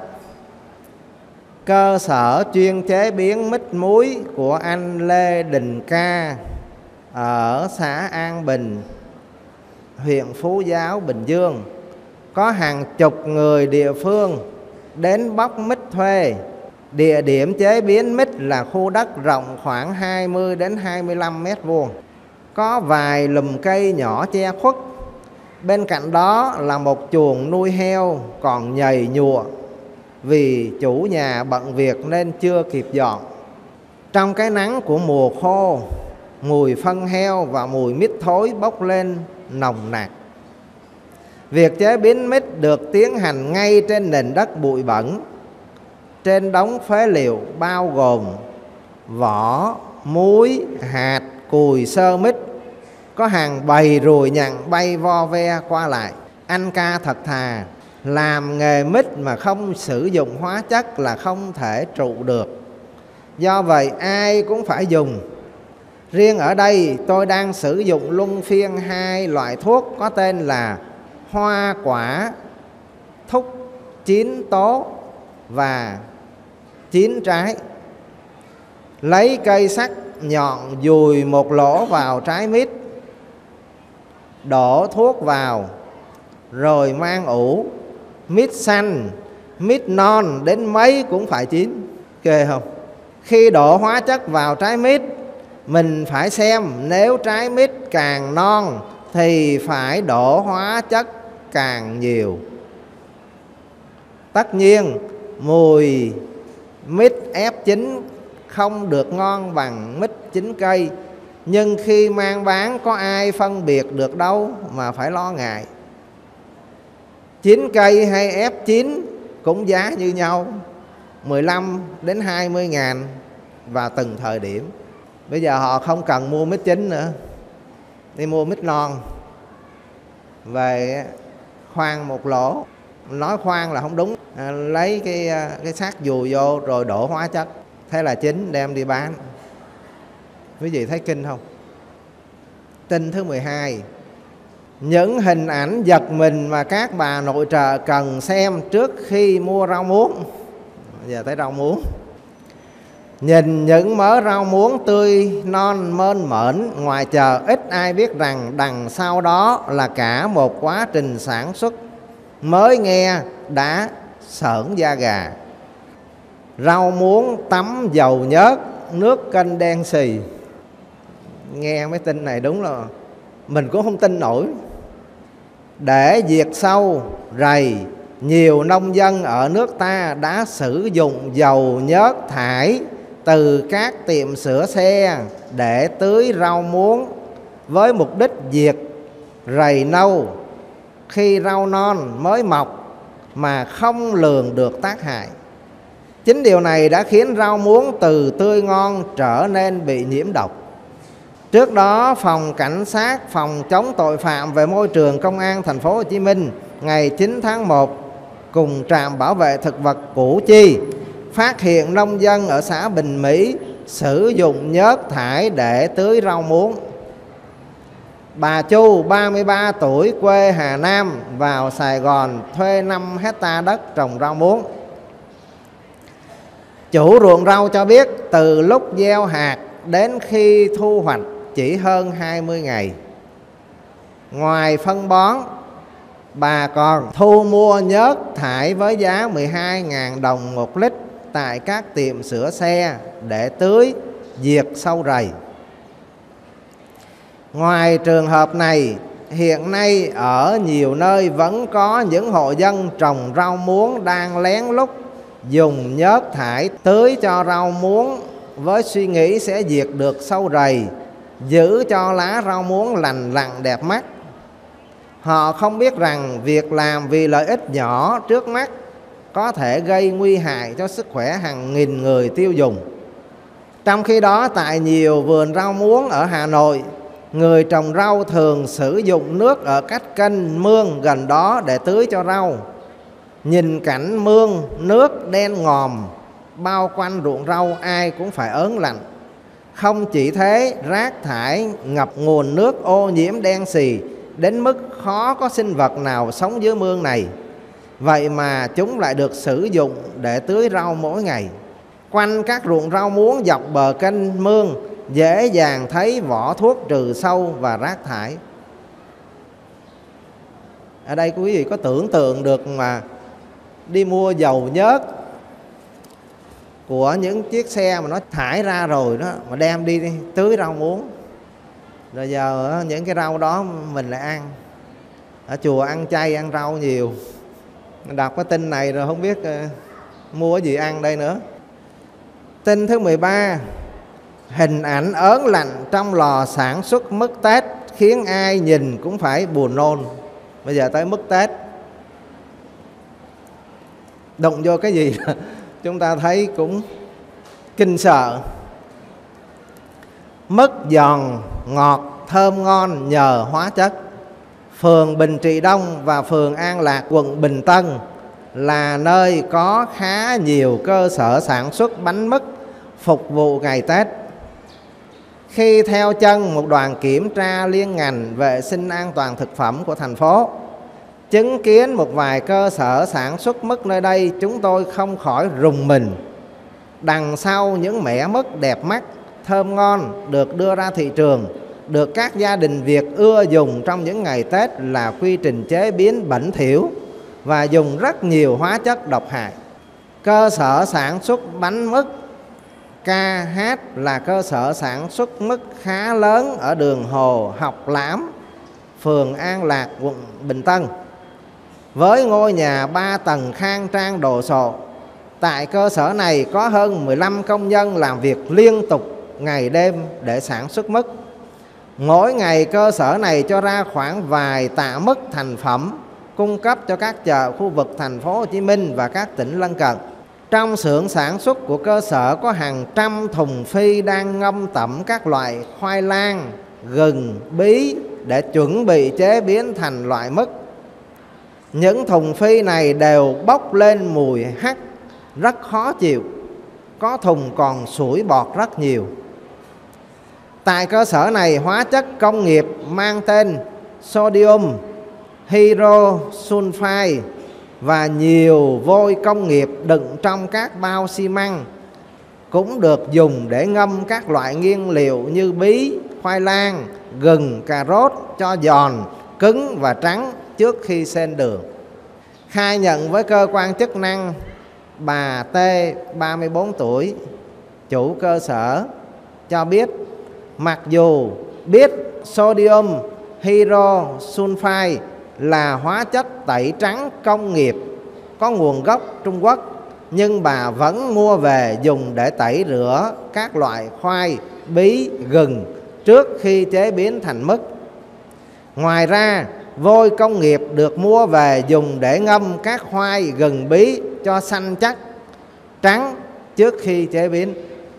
Cơ sở chuyên chế biến mít muối của anh Lê Đình Ca ở xã An Bình, huyện Phú Giáo, Bình Dương, có hàng chục người địa phương đến bóc mít thuê. Địa điểm chế biến mít là khu đất rộng khoảng 20 đến 25 mét vuông, có vài lùm cây nhỏ che khuất. Bên cạnh đó là một chuồng nuôi heo còn nhầy nhụa vì chủ nhà bận việc nên chưa kịp dọn. Trong cái nắng của mùa khô, mùi phân heo và mùi mít thối bốc lên nồng nặc. Việc chế biến mít được tiến hành ngay trên nền đất bụi bẩn, trên đống phế liệu bao gồm vỏ, muối, hạt, cùi sơ mít. Có hàng bầy ruồi nhặn bay vo ve qua lại. Anh Ca thật thà, làm nghề mít mà không sử dụng hóa chất là không thể trụ được. Do vậy ai cũng phải dùng. Riêng ở đây tôi đang sử dụng luân phiên 2 loại thuốc có tên là hoa quả thúc chín tố và chín trái. Lấy cây sắt nhọn dùi một lỗ vào trái mít, đổ thuốc vào rồi mang ủ. Mít xanh, mít non đến mấy cũng phải chín. Ghê không? Khi đổ hóa chất vào trái mít, mình phải xem nếu trái mít càng non thì phải đổ hóa chất càng nhiều. Tất nhiên mùi mít ép chín không được ngon bằng mít chín cây, nhưng khi mang bán có ai phân biệt được đâu mà phải lo ngại. Chín cây hay ép chín cũng giá như nhau, 15 đến 20 ngàn vào từng thời điểm. Bây giờ họ không cần mua mít chín nữa, đi mua mít non về khoan một lỗ. Nói khoan là không đúng, lấy cái xác dùi vô rồi đổ hóa chất, thế là chín, đem đi bán. Quý vị thấy kinh không? Tin thứ 12, những hình ảnh giật mình mà các bà nội trợ cần xem trước khi mua rau muống. Giờ tới rau muống. Nhìn những mớ rau muống tươi non mơn mởn ngoài chợ, ít ai biết rằng đằng sau đó là cả một quá trình sản xuất. Mới nghe đã sởn da gà. Rau muống tắm dầu nhớt, nước canh đen xì. Nghe mấy tin này đúng là mình cũng không tin nổi. Để diệt sâu rầy, nhiều nông dân ở nước ta đã sử dụng dầu nhớt thải từ các tiệm sửa xe để tưới rau muống với mục đích diệt rầy nâu khi rau non mới mọc mà không lường được tác hại. Chính điều này đã khiến rau muống từ tươi ngon trở nên bị nhiễm độc. Trước đó, Phòng Cảnh sát Phòng chống tội phạm về môi trường Công an thành phố Hồ Chí Minh ngày 9 tháng 1 cùng trạm bảo vệ thực vật Củ Chi phát hiện nông dân ở xã Bình Mỹ sử dụng nhớt thải để tưới rau muống. Bà Chu 33 tuổi quê Hà Nam vào Sài Gòn thuê 5 hectare đất trồng rau muống. Chủ ruộng rau cho biết từ lúc gieo hạt đến khi thu hoạch chỉ hơn 20 ngày. Ngoài phân bón, bà còn thu mua nhớt thải với giá 12.000 đồng một lít tại các tiệm sửa xe để tưới diệt sâu rầy. Ngoài trường hợp này, hiện nay ở nhiều nơi vẫn có những hộ dân trồng rau muống đang lén lút dùng nhớt thải tưới cho rau muống với suy nghĩ sẽ diệt được sâu rầy, giữ cho lá rau muống lành lặn đẹp mắt. Họ không biết rằng việc làm vì lợi ích nhỏ trước mắt có thể gây nguy hại cho sức khỏe hàng nghìn người tiêu dùng. Trong khi đó, tại nhiều vườn rau muống ở Hà Nội, người trồng rau thường sử dụng nước ở các kênh mương gần đó để tưới cho rau. Nhìn cảnh mương nước đen ngòm bao quanh ruộng rau, ai cũng phải ớn lạnh. Không chỉ thế, rác thải ngập nguồn nước ô nhiễm đen xì đến mức khó có sinh vật nào sống dưới mương này. Vậy mà chúng lại được sử dụng để tưới rau mỗi ngày. Quanh các ruộng rau muống dọc bờ kênh mương dễ dàng thấy vỏ thuốc trừ sâu và rác thải. Ở đây quý vị có tưởng tượng được mà đi mua dầu nhớt của những chiếc xe mà nó thải ra rồi đó, mà đem đi tưới rau muống. Rồi giờ những cái rau đó mình lại ăn. Ở chùa ăn chay, ăn rau nhiều. Đọc cái tin này rồi không biết mua cái gì ăn đây nữa. Tin thứ 13. Hình ảnh ớn lạnh trong lò sản xuất mứt Tết khiến ai nhìn cũng phải buồn nôn. Bây giờ tới mứt Tết, đụng vô cái gì chúng ta thấy cũng kinh sợ. Mứt giòn, ngọt, thơm ngon nhờ hóa chất. Phường Bình Trị Đông và phường An Lạc, quận Bình Tân là nơi có khá nhiều cơ sở sản xuất bánh mứt phục vụ ngày Tết. Khi theo chân một đoàn kiểm tra liên ngành vệ sinh an toàn thực phẩm của thành phố, chứng kiến một vài cơ sở sản xuất mứt nơi đây, chúng tôi không khỏi rùng mình. Đằng sau những mẻ mứt đẹp mắt, thơm ngon được đưa ra thị trường, được các gia đình Việt ưa dùng trong những ngày Tết là quy trình chế biến bẩn thỉu và dùng rất nhiều hóa chất độc hại. Cơ sở sản xuất bánh mứt KH là cơ sở sản xuất mứt khá lớn ở đường Hồ Học Lãm, phường An Lạc, quận Bình Tân. Với ngôi nhà 3 tầng khang trang đồ sộ, tại cơ sở này có hơn 15 công nhân làm việc liên tục ngày đêm để sản xuất mứt. Mỗi ngày cơ sở này cho ra khoảng vài tạ mứt thành phẩm cung cấp cho các chợ khu vực thành phố Hồ Chí Minh và các tỉnh lân cận. Trong xưởng sản xuất của cơ sở có hàng trăm thùng phi đang ngâm tẩm các loại khoai lang, gừng, bí để chuẩn bị chế biến thành loại mứt. Những thùng phi này đều bốc lên mùi hắc rất khó chịu, có thùng còn sủi bọt rất nhiều. Tại cơ sở này, hóa chất công nghiệp mang tên sodium hydrosulfide và nhiều vôi công nghiệp đựng trong các bao xi măng cũng được dùng để ngâm các loại nguyên liệu như bí, khoai lang, gừng, cà rốt cho giòn, cứng và trắng trước khi xên đường. Khai nhận với cơ quan chức năng, bà T, 34 tuổi, chủ cơ sở, cho biết mặc dù biết sodium hydrosulfide là hóa chất tẩy trắng công nghiệp có nguồn gốc Trung Quốc, nhưng bà vẫn mua về dùng để tẩy rửa các loại khoai, bí, gừng trước khi chế biến thành mứt. Ngoài ra, vôi công nghiệp được mua về dùng để ngâm các khoai, gừng, bí cho xanh chắc, trắng trước khi chế biến.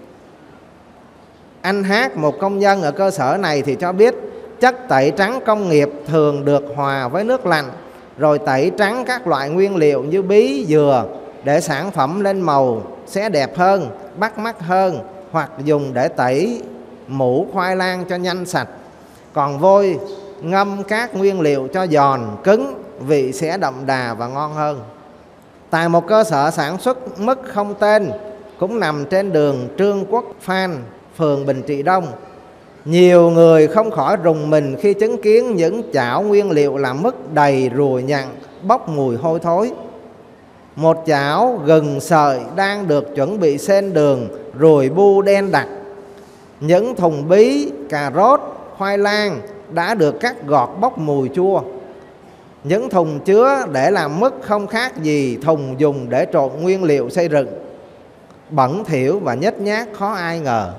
Anh Hát, một công nhân ở cơ sở này thì cho biết chất tẩy trắng công nghiệp thường được hòa với nước lạnh rồi tẩy trắng các loại nguyên liệu như bí, dừa để sản phẩm lên màu sẽ đẹp hơn, bắt mắt hơn, hoặc dùng để tẩy mũ khoai lang cho nhanh sạch. Còn vôi ngâm các nguyên liệu cho giòn, cứng, vị sẽ đậm đà và ngon hơn. Tại một cơ sở sản xuất mứt không tên cũng nằm trên đường Trương Quốc Phan, phường Bình Trị Đông, nhiều người không khỏi rùng mình khi chứng kiến những chảo nguyên liệu làm mứt đầy ruồi nhặn, bốc mùi hôi thối. Một chảo gừng sợi đang được chuẩn bị xên đường, ruồi bu đen đặc. Những thùng bí, cà rốt, khoai lang đã được cắt gọt bốc mùi chua. Những thùng chứa để làm mứt không khác gì thùng dùng để trộn nguyên liệu xây dựng, bẩn thỉu và nhếch nhác khó ai ngờ.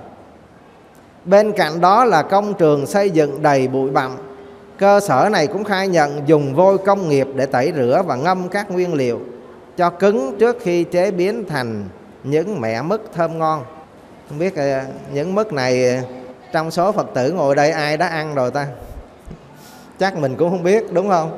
Bên cạnh đó là công trường xây dựng đầy bụi bặm. Cơ sở này cũng khai nhận dùng vôi công nghiệp để tẩy rửa và ngâm các nguyên liệu cho cứng trước khi chế biến thành những mẻ mứt thơm ngon. Không biết những mứt này trong số Phật tử ngồi đây ai đã ăn rồi ta? Chắc mình cũng không biết, đúng không?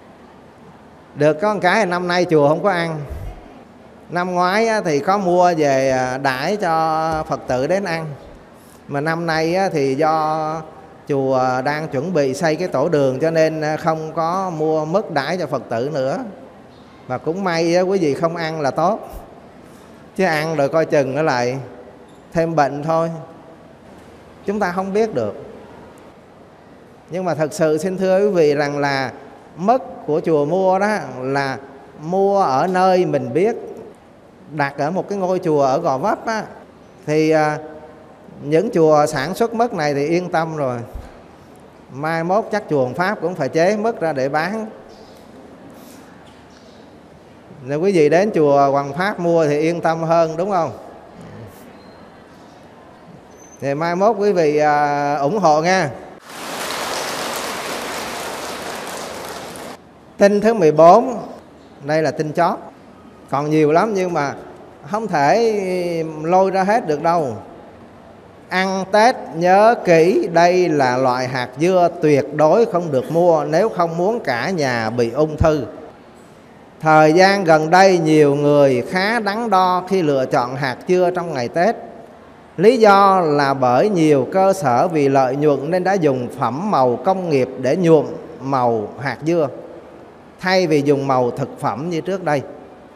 Được có một cái năm nay chùa không có ăn. Năm ngoái thì có mua về đãi cho Phật tử đến ăn. Mà năm nay thì do chùa đang chuẩn bị xây cái tổ đường cho nên không có mua mứt đãi cho Phật tử nữa. Và cũng may quý vị không ăn là tốt, chứ ăn rồi coi chừng nó lại thêm bệnh thôi. Chúng ta không biết được. Nhưng mà thật sự xin thưa quý vị rằng là mứt của chùa mua đó là mua ở nơi mình biết, đặt ở một cái ngôi chùa ở Gò Vấp á, thì những chùa sản xuất mứt này thì yên tâm rồi. Mai mốt chắc chùa Hồng Pháp cũng phải chế mứt ra để bán. Nếu quý vị đến chùa Hoàng Pháp mua thì yên tâm hơn, đúng không? Thì mai mốt quý vị ủng hộ nha. Tin thứ 14, đây là tin chót. Còn nhiều lắm nhưng mà không thể lôi ra hết được đâu. Ăn Tết nhớ kỹ, đây là loại hạt dưa tuyệt đối không được mua nếu không muốn cả nhà bị ung thư. Thời gian gần đây nhiều người khá đắn đo khi lựa chọn hạt dưa trong ngày Tết. Lý do là bởi nhiều cơ sở vì lợi nhuận nên đã dùng phẩm màu công nghiệp để nhuộm màu hạt dưa, thay vì dùng màu thực phẩm như trước đây.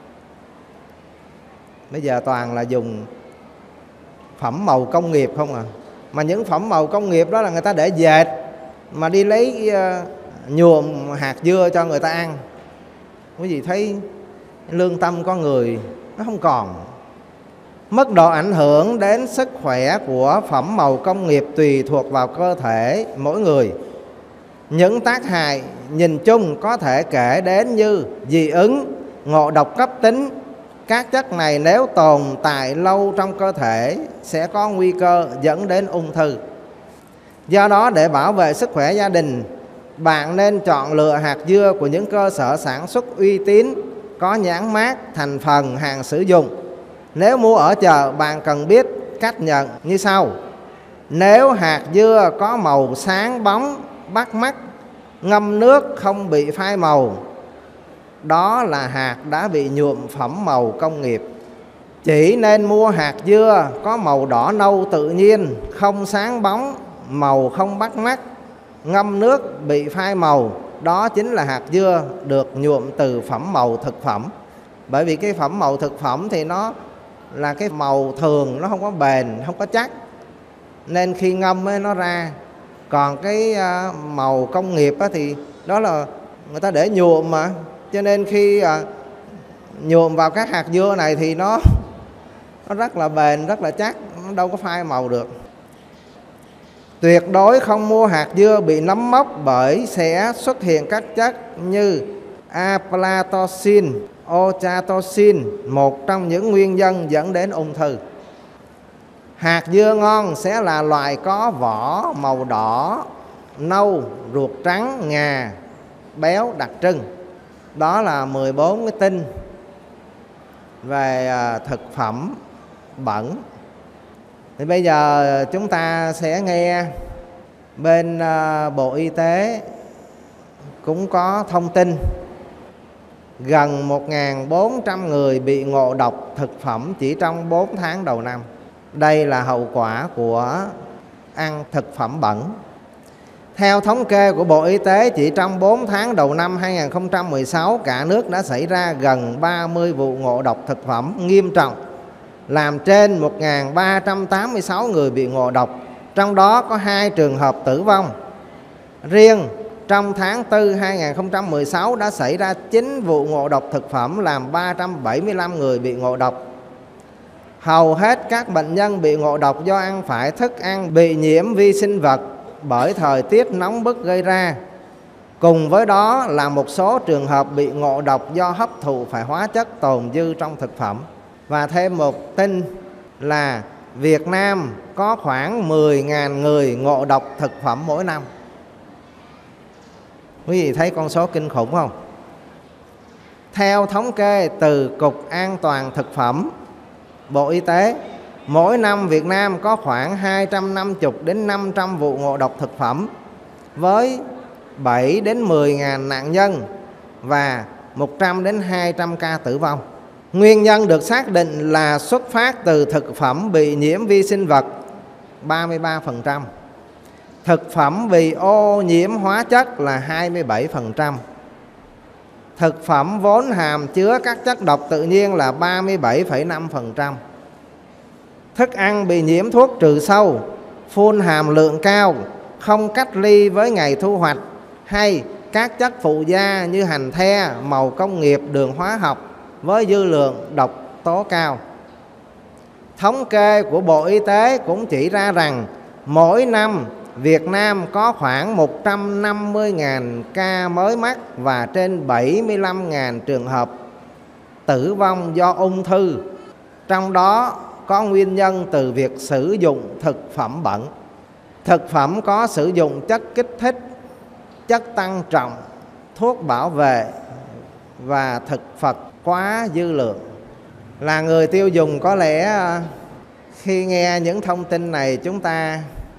Bây giờ toàn là dùng phẩm màu công nghiệp không à. Mà những phẩm màu công nghiệp đó là người ta để dệt, mà đi lấy nhuộm hạt dưa cho người ta ăn. Quý vị thấy lương tâm con người nó không còn. Mức độ ảnh hưởng đến sức khỏe của phẩm màu công nghiệp tùy thuộc vào cơ thể mỗi người. Những tác hại nhìn chung có thể kể đến như dị ứng, ngộ độc cấp tính. Các chất này nếu tồn tại lâu trong cơ thể sẽ có nguy cơ dẫn đến ung thư. Do đó để bảo vệ sức khỏe gia đình, bạn nên chọn lựa hạt dưa của những cơ sở sản xuất uy tín, có nhãn mác, thành phần, hàng sử dụng. Nếu mua ở chợ, bạn cần biết cách nhận như sau. Nếu hạt dưa có màu sáng bóng, bắt mắt, ngâm nước không bị phai màu, đó là hạt đã bị nhuộm phẩm màu công nghiệp. Chỉ nên mua hạt dưa có màu đỏ nâu tự nhiên, không sáng bóng, màu không bắt mắt, ngâm nước bị phai màu, đó chính là hạt dưa được nhuộm từ phẩm màu thực phẩm. Bởi vì cái phẩm màu thực phẩm thì nó là cái màu thường, nó không có bền, không có chắc, nên khi ngâm ấy nó ra. Còn cái màu công nghiệp thì đó là người ta để nhuộm mà, cho nên khi nhuộm vào các hạt dưa này thì nó rất là bền, rất là chắc, nó đâu có phai màu được. Tuyệt đối không mua hạt dưa bị nấm mốc bởi sẽ xuất hiện các chất như aflatoxin, ochratoxin, một trong những nguyên nhân dẫn đến ung thư. Hạt dưa ngon sẽ là loại có vỏ màu đỏ, nâu, ruột trắng, ngà, béo đặc trưng. Đó là 14 cái tin về thực phẩm bẩn. Thì bây giờ chúng ta sẽ nghe bên Bộ Y tế cũng có thông tin gần 1.400 người bị ngộ độc thực phẩm chỉ trong 4 tháng đầu năm. Đây là hậu quả của ăn thực phẩm bẩn. Theo thống kê của Bộ Y tế, chỉ trong 4 tháng đầu năm 2016, cả nước đã xảy ra gần 30 vụ ngộ độc thực phẩm nghiêm trọng, làm trên 1.386 người bị ngộ độc, trong đó có 2 trường hợp tử vong. Riêng trong tháng 4 2016 đã xảy ra 9 vụ ngộ độc thực phẩm, làm 375 người bị ngộ độc. Hầu hết các bệnh nhân bị ngộ độc do ăn phải thức ăn bị nhiễm vi sinh vật bởi thời tiết nóng bức gây ra. Cùng với đó là một số trường hợp bị ngộ độc do hấp thụ phải hóa chất tồn dư trong thực phẩm. Và thêm một tin là Việt Nam có khoảng 10.000 người ngộ độc thực phẩm mỗi năm. Quý vị thấy con số kinh khủng không? Theo thống kê từ Cục An toàn Thực phẩm, Bộ Y tế, mỗi năm Việt Nam có khoảng 250 đến 500 vụ ngộ độc thực phẩm với 7 đến 10.000 nạn nhân và 100 đến 200 ca tử vong. Nguyên nhân được xác định là xuất phát từ thực phẩm bị nhiễm vi sinh vật 33%, thực phẩm bị ô nhiễm hóa chất là 27%, thực phẩm vốn hàm chứa các chất độc tự nhiên là 37,5%, thức ăn bị nhiễm thuốc trừ sâu, phun hàm lượng cao, không cách ly với ngày thu hoạch, hay các chất phụ gia như hành the, màu công nghiệp, đường hóa học với dư lượng độc tố cao. Thống kê của Bộ Y tế cũng chỉ ra rằng mỗi năm Việt Nam có khoảng 150.000 ca mới mắc và trên 75.000 trường hợp tử vong do ung thư, trong đó có nguyên nhân từ việc sử dụng thực phẩm bẩn. Thực phẩm có sử dụng chất kích thích, chất tăng trọng, thuốc bảo vệ và thực vật quá dư lượng. Là người tiêu dùng có lẽ khi nghe những thông tin này chúng ta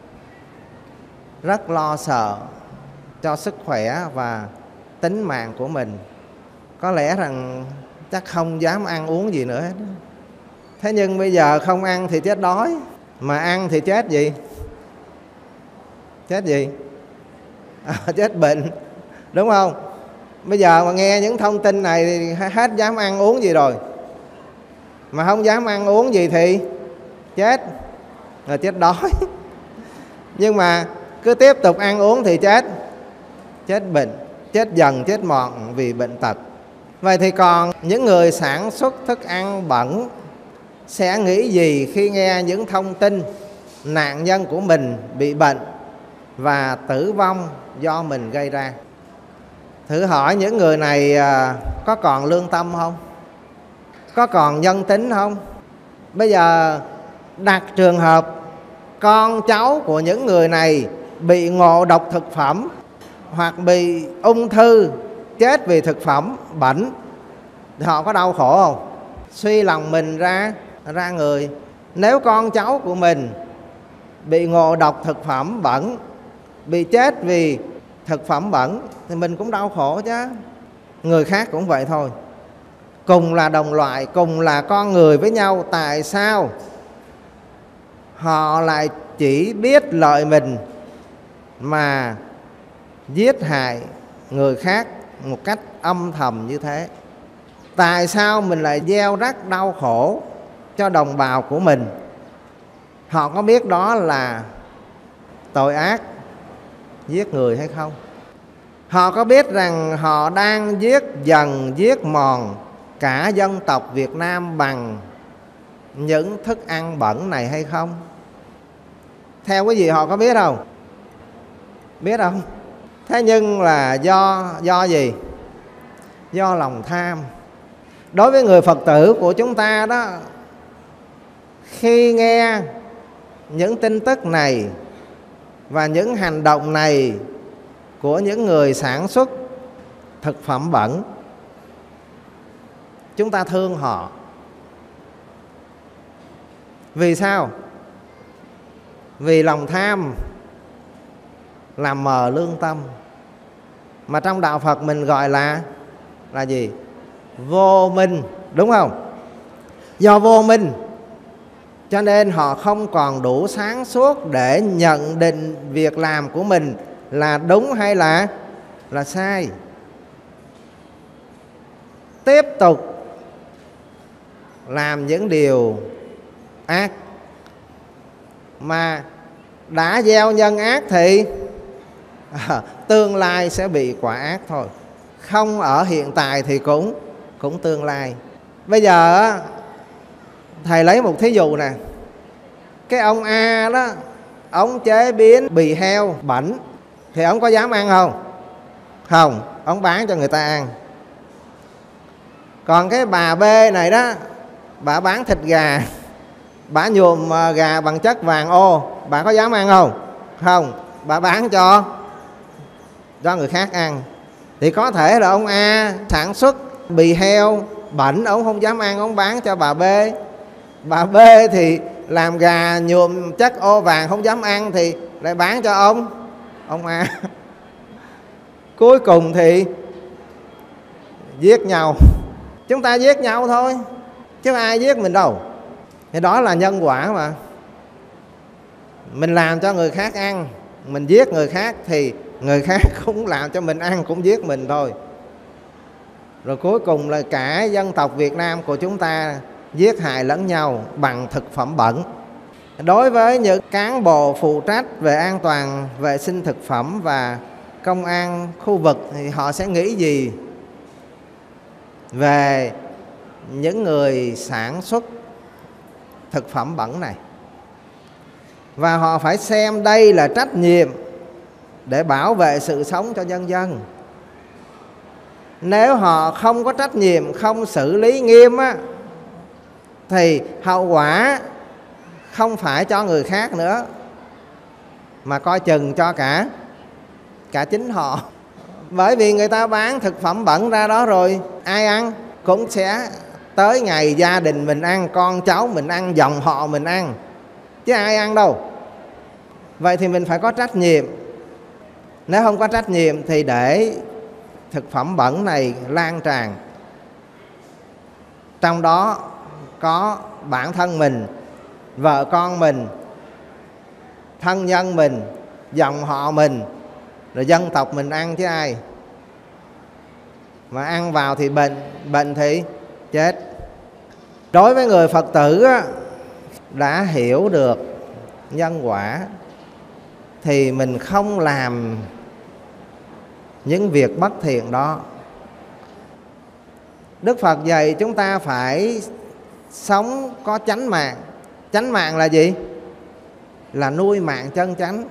rất lo sợ cho sức khỏe và tính mạng của mình. Có lẽ rằng chắc không dám ăn uống gì nữa hết. Thế nhưng bây giờ không ăn thì chết đói, mà ăn thì chết gì? Chết gì? Chết bệnh, đúng không? Bây giờ mà nghe những thông tin này thì hết dám ăn uống gì rồi. Mà không dám ăn uống gì thì chết, là chết đói. Nhưng mà cứ tiếp tục ăn uống thì chết bệnh, chết dần, chết mòn vì bệnh tật. Vậy thì còn những người sản xuất thức ăn bẩn sẽ nghĩ gì khi nghe những thông tin nạn nhân của mình bị bệnh và tử vong do mình gây ra? Thử hỏi những người này có còn lương tâm không? Có còn nhân tính không? Bây giờ đặt trường hợp con cháu của những người này bị ngộ độc thực phẩm hoặc bị ung thư, chết vì thực phẩm bẩn, thì họ có đau khổ không? Suy lòng mình ra người. Nếu con cháu của mình bị ngộ độc thực phẩm bẩn, bị chết vì thực phẩm bẩn, thì mình cũng đau khổ chứ. Người khác cũng vậy thôi. Cùng là đồng loại, cùng là con người với nhau, tại sao họ lại chỉ biết lợi mình mà giết hại người khác một cách âm thầm như thế? Tại sao mình lại gieo rắc đau khổ cho đồng bào của mình? Họ có biết đó là tội ác giết người hay không? Họ có biết rằng họ đang giết dần, giết mòn cả dân tộc Việt Nam bằng những thức ăn bẩn này hay không? Theo cái gì họ có biết không? biết không? Thế nhưng là do gì? Do lòng tham. Đối với người Phật tử của chúng ta đó, khi nghe những tin tức này và những hành động này của những người sản xuất thực phẩm bẩn, chúng ta thương họ. Vì sao? Vì lòng tham làm mờ lương tâm, mà trong đạo Phật mình gọi là gì? Vô minh, đúng không? Do vô minh cho nên họ không còn đủ sáng suốt để nhận định việc làm của mình là đúng hay là sai. Tiếp tục làm những điều ác, mà đã gieo nhân ác thì tương lai sẽ bị quả ác thôi. Không ở hiện tại thì cũng tương lai. Bây giờ thầy lấy một thí dụ nè. Cái ông A đó, ông chế biến bì heo bẩn thì ông có dám ăn không? Không, ông bán cho người ta ăn. Còn cái bà B này đó, bà bán thịt gà, bà nhuộm gà bằng chất vàng ô, bà có dám ăn không? Không, bà bán cho người khác ăn. Thì có thể là ông A sản xuất bì heo bẩn, ông không dám ăn, ông bán cho bà B. Bà B thì làm gà nhuộm chất ô vàng không dám ăn thì lại bán cho ông A. Cuối cùng thì giết nhau. Chúng ta giết nhau thôi, chứ ai giết mình đâu. Thì đó là nhân quả mà. Mình làm cho người khác ăn, mình giết người khác thì người khác cũng làm cho mình ăn, cũng giết mình thôi. Rồi cuối cùng là cả dân tộc Việt Nam của chúng ta giết hại lẫn nhau bằng thực phẩm bẩn. Đối với những cán bộ phụ trách về an toàn vệ sinh thực phẩm và công an khu vực thì họ sẽ nghĩ gì về những người sản xuất thực phẩm bẩn này? Và họ phải xem đây là trách nhiệm để bảo vệ sự sống cho nhân dân. Nếu họ không có trách nhiệm, không xử lý nghiêm á, thì hậu quả không phải cho người khác nữa, mà coi chừng cho cả chính họ. Bởi vì người ta bán thực phẩm bẩn ra đó rồi, ai ăn? Cũng sẽ tới ngày gia đình mình ăn, con cháu mình ăn, dòng họ mình ăn, chứ ai ăn đâu. Vậy thì mình phải có trách nhiệm. Nếu không có trách nhiệm thì để thực phẩm bẩn này lan tràn, trong đó có bản thân mình, vợ con mình, thân nhân mình, dòng họ mình, rồi dân tộc mình ăn chứ ai. Mà ăn vào thì bệnh thì chết. Đối với người Phật tử á, đã hiểu được nhân quả thì mình không làm những việc bất thiện đó. Đức Phật dạy chúng ta phải sống có chánh mạng. Chánh mạng là gì? Là nuôi mạng chân chánh.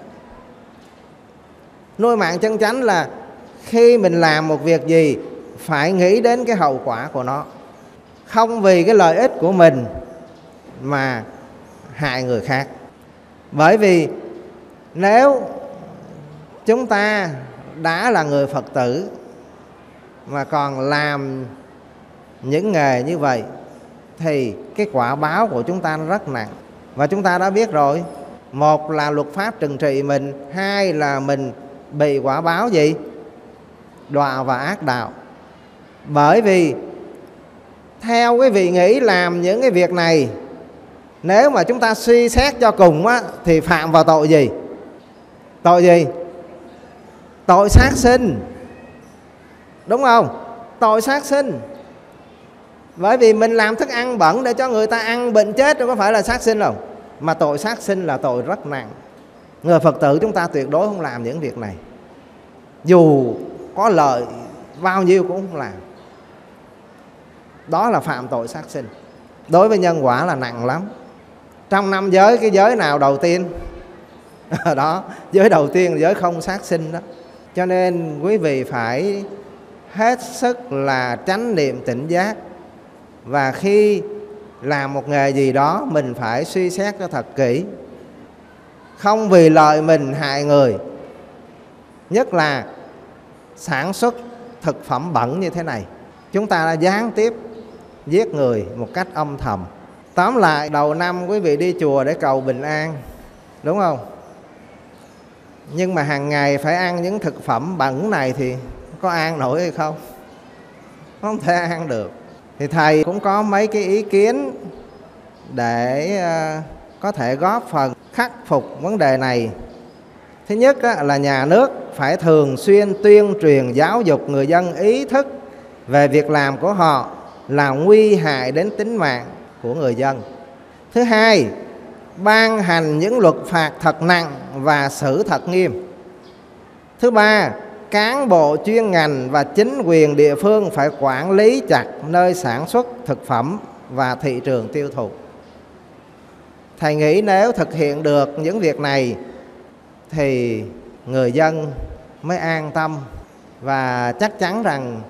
Nuôi mạng chân chánh là khi mình làm một việc gì phải nghĩ đến cái hậu quả của nó, không vì cái lợi ích của mình mà hại người khác. Bởi vì nếu chúng ta đã là người Phật tử mà còn làm những nghề như vậy thì cái quả báo của chúng ta rất nặng. Và chúng ta đã biết rồi, một là luật pháp trừng trị mình, hai là mình bị quả báo gì? Đọa và ác đạo. Bởi vì theo cái vị nghĩ làm những cái việc này, nếu mà chúng ta suy xét cho cùng á, thì phạm vào tội gì? Tội gì? Tội sát sinh, đúng không? Tội sát sinh. Bởi vì mình làm thức ăn bẩn để cho người ta ăn bệnh chết, đâu có phải là sát sinh đâu. Mà tội sát sinh là tội rất nặng. Người Phật tử chúng ta tuyệt đối không làm những việc này, dù có lợi bao nhiêu cũng không làm. Đó là phạm tội sát sinh. Đối với nhân quả là nặng lắm. Trong năm giới, cái giới nào đầu tiên? Đó, giới đầu tiên là giới không sát sinh đó. Cho nên quý vị phải hết sức là chánh niệm tỉnh giác. Và khi làm một nghề gì đó mình phải suy xét cho thật kỹ, không vì lợi mình hại người. Nhất là sản xuất thực phẩm bẩn như thế này, chúng ta đã gián tiếp giết người một cách âm thầm. Tóm lại, đầu năm quý vị đi chùa để cầu bình an, đúng không? Nhưng mà hàng ngày phải ăn những thực phẩm bẩn này thì có an nổi hay không? Không thể ăn được. Thì thầy cũng có mấy cái ý kiến để có thể góp phần khắc phục vấn đề này. Thứ nhất là nhà nước phải thường xuyên tuyên truyền giáo dục người dân ý thức về việc làm của họ là nguy hại đến tính mạng của người dân. Thứ hai, ban hành những luật phạt thật nặng và xử thật nghiêm. Thứ ba, cán bộ chuyên ngành và chính quyền địa phương phải quản lý chặt nơi sản xuất thực phẩm và thị trường tiêu thụ. Thầy nghĩ nếu thực hiện được những việc này thì người dân mới an tâm, và chắc chắn rằng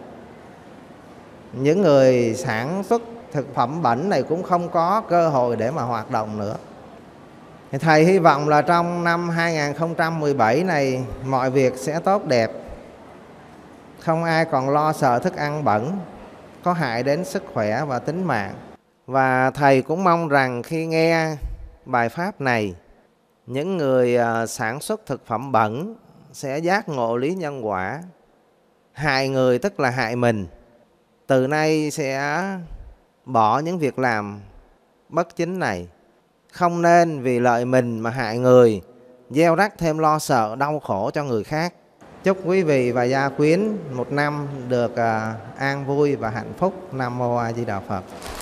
những người sản xuất thực phẩm bẩn này cũng không có cơ hội để mà hoạt động nữa. Thì thầy hy vọng là trong năm 2017 này mọi việc sẽ tốt đẹp, không ai còn lo sợ thức ăn bẩn có hại đến sức khỏe và tính mạng. Và thầy cũng mong rằng khi nghe bài pháp này, những người sản xuất thực phẩm bẩn sẽ giác ngộ lý nhân quả. Hại người tức là hại mình. Từ nay sẽ bỏ những việc làm bất chính này. Không nên vì lợi mình mà hại người, gieo rắc thêm lo sợ, đau khổ cho người khác. Chúc quý vị và gia quyến một năm được an vui và hạnh phúc. Nam Mô A Di Đà Phật.